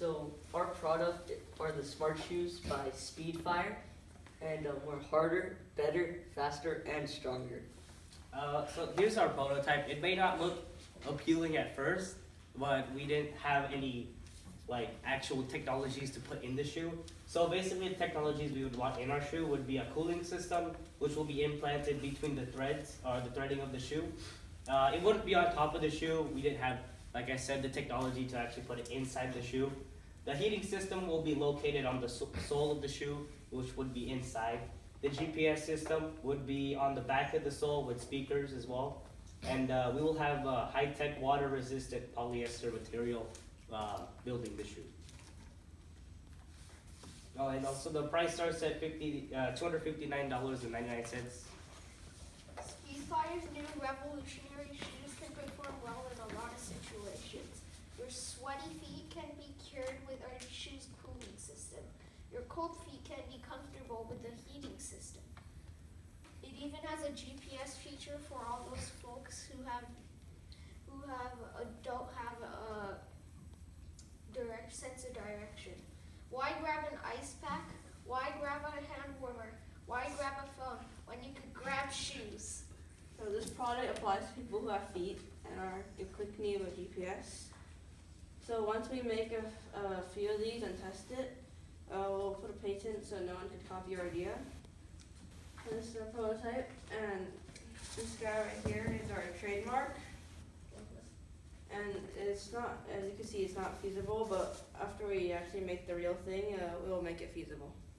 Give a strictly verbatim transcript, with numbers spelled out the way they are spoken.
So our product are the smart shoes by Speedfire, and uh, we're harder, better, faster, and stronger. Uh, so here's our prototype. It may not look appealing at first, but we didn't have any like actual technologies to put in the shoe. So basically the technologies we would want in our shoe would be a cooling system, which will be implanted between the threads or the threading of the shoe. Uh, it wouldn't be on top of the shoe. We didn't have, like I said, the technology to actually put it inside the shoe. The heating system will be located on the sole of the shoe, which would be inside. The G P S system would be on the back of the sole with speakers as well. And uh, we will have uh, high-tech water-resistant polyester material uh, building the shoe. Oh, and also the price starts at fifty, uh, two hundred fifty-nine dollars and ninety-nine cents. Speedfire's new revolutionary shoes can perform well in a lot of situations. Your sweaty feet can be cured with our shoe's cooling system. Your cold feet can be comfortable with the heating system. It even has a G P S feature for all those folks who have who have a, don't have a direct sense of direction. Why grab an ice pack? Why grab a hand warmer? Why grab a phone when you could grab shoes? So this product applies to people who have feet and are equipped with a G P S. So once we make a, a few of these and test it, uh, we'll put a patent so no one can copy our idea. So this is our prototype, and this guy right here is our trademark. And it's not, as you can see, it's not feasible, but after we actually make the real thing, uh, we'll make it feasible.